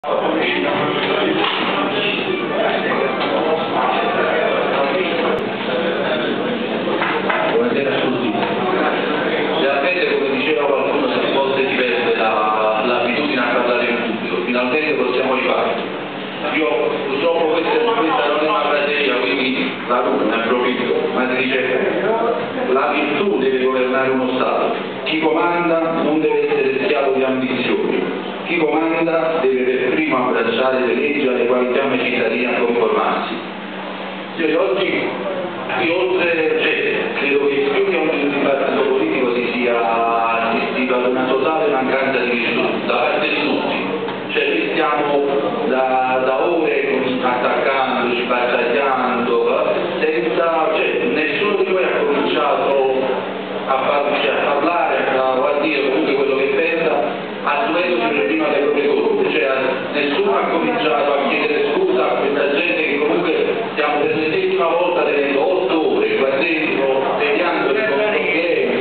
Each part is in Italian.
Buonasera a tutti. Realmente, come diceva qualcuno, a volte si perde l'abitudine a parlare in pubblico, finalmente possiamo rifarlo. Io purtroppo questa non è una prateria, quindi la ne approfitto, ma si dice la virtù deve governare uno Stato, chi comanda non deve essere schiavo di ambizioni, chi comanda deve per primo abbracciare le leggi alle quali chiama i cittadini a conformarsi. Oggi, credo che più che un dibattito politico si sia assistito ad una totale mancanza di virtù da parte di tutti. Noi stiamo da ore attaccandoci, battagliando, nessuno di noi ha cominciato a parlare, a dire comunque quello che pensa, assumendosi per prima le proprie colpe. Nessuno ha cominciato a chiedere scusa a questa gente che comunque stiamo per l'ennesima volta tenendo 8 ore qua dentro, vediandoli con problemi,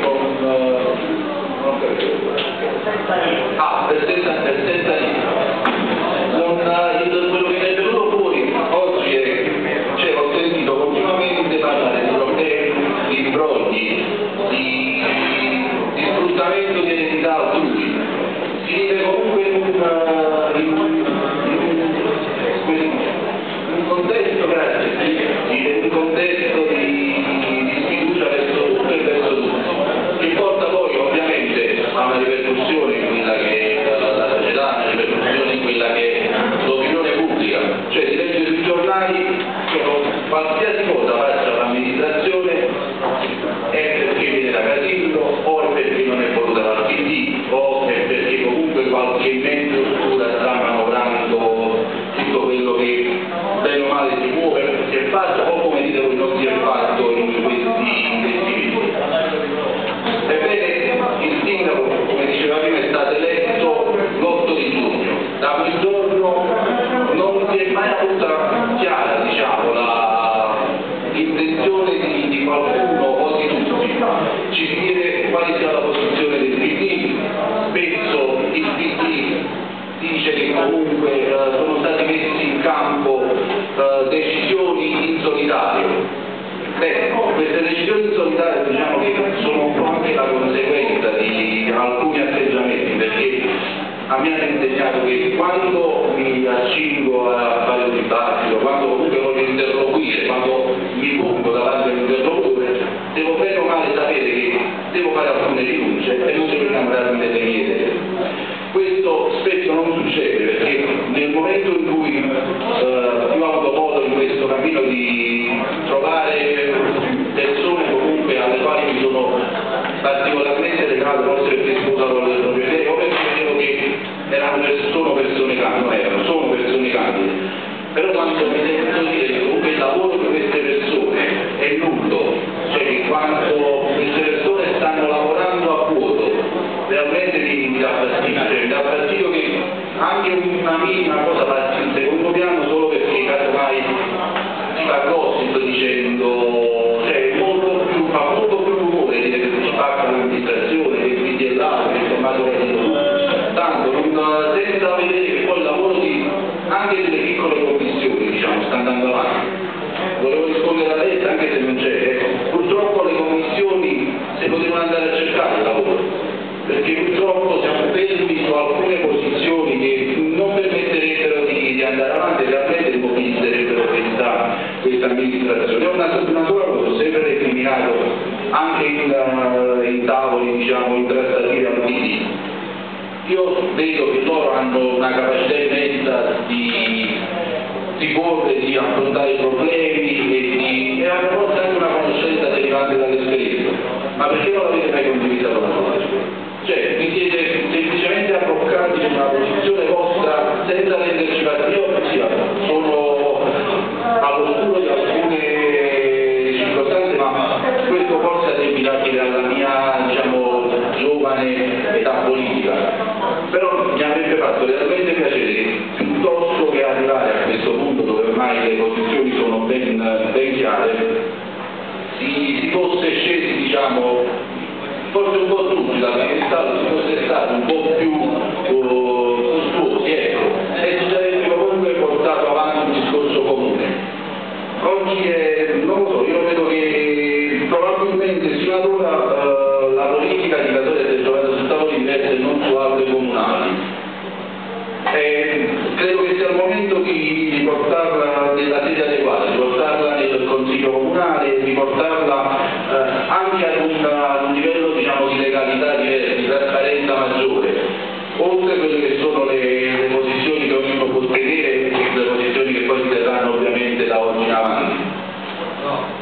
per 60 lire. Quello che è venuto fuori oggi è, ho sentito continuamente parlare di problemi, di imbrogli, di sfruttamento di identità altrui. Si vive comunque in un contesto, un contesto di sfiducia verso tutto e verso tutti, che porta poi ovviamente a una ripercussione in quella che è la società, una ripercussione in quella che è l'opinione pubblica. Si legge sui giornali che qualsiasi cosa faccia l'amministrazione è perché viene da Casillo, o è perché non è voluta dal PD, o è perché comunque qualche mezzo oscura sta manovrando tutto quello che bene o male si muove, si è fatto, o come dite voi non si è fatto in questi mesi. Ebbene, il sindaco, come diceva prima, è stato eletto l'8 di giugno. Da quel giorno non si è mai avuta chiara, l'intenzione di qualcuno o di tutti. Ci si chiede quale sia la posizione del PD. Spesso il PD dice che comunque sono stati messi in campo decisioni in solitario. Queste decisioni in solitario che sono un po' anche la conseguenza di alcuni atteggiamenti, perché a me hanno insegnato che quando mi accingo a fare un dibattito, quando comunque voglio interloquire, quando mi pongo davanti all'interlocutore, devo bene o male sapere che devo fare alcune rinunce e non devo innamorarmi delle mie idee. Questo spesso non succede perché nel momento in cui io ho avuto modo in questo cammino di trovare persone comunque alle quali mi sono particolarmente legato, forse perché sposavo le proprie idee o perché vedevo che sono persone candide, però quando mi sento dire che comunque il lavoro di queste persone è nullo, che quando queste persone stanno lavorando a vuoto, realmente mi dà fastidio, mi dà fastidio che anche una minima cosa passi in secondo piano solo perché casomai si fa gossip dicendo, fa molto più rumore dire che si spacca l'amministrazione, che si è là, che il formato è tanto, senza vedere che poi il lavoro anche delle piccole commissioni sta andando avanti. Volevo rispondere a lei anche se non c'è, purtroppo le commissioni se potevano andare a cercare il lavoro, perché purtroppo siamo fermi su alcune posizioni che non permetterebbero di andare avanti e realmente mobilizzerebbero questa amministrazione. È una sola cosa, ho sempre recriminato anche in tavoli, in trattative al PD. Io vedo che loro hanno una capacità immensa di porre, di affrontare i problemi e hanno forse anche una conoscenza derivante dall'esperienza, ma perché non l'avete mai condivisa con noi? Vi siete semplicemente abboccati in una posizione vostra senza renderci partiti. Sono all'oscuro di alcune circostanze, ma questo forse addebitabile alla mia giovane età politica, però mi avrebbe fatto realmente piacere che piuttosto che arrivare a questo punto dove ormai le posizioni sono ben chiare, si fosse scesi forse un po' tutti dal stato, si fosse stato un po' più costosi, e non lo so, io vedo che probabilmente sino ad ora la politica di Casoria si è giocata su tavoli diversi e non su altre comunali. Credo che sia il momento di portarla nella sede adeguata, di portarla nel Consiglio Comunale, di portarla anche ad un livello, diciamo, di legalità diverso, di trasparenza maggiore, oltre a quelle che sono le posizioni che ognuno può tenere e le posizioni che poi si terranno ovviamente da oggi in avanti.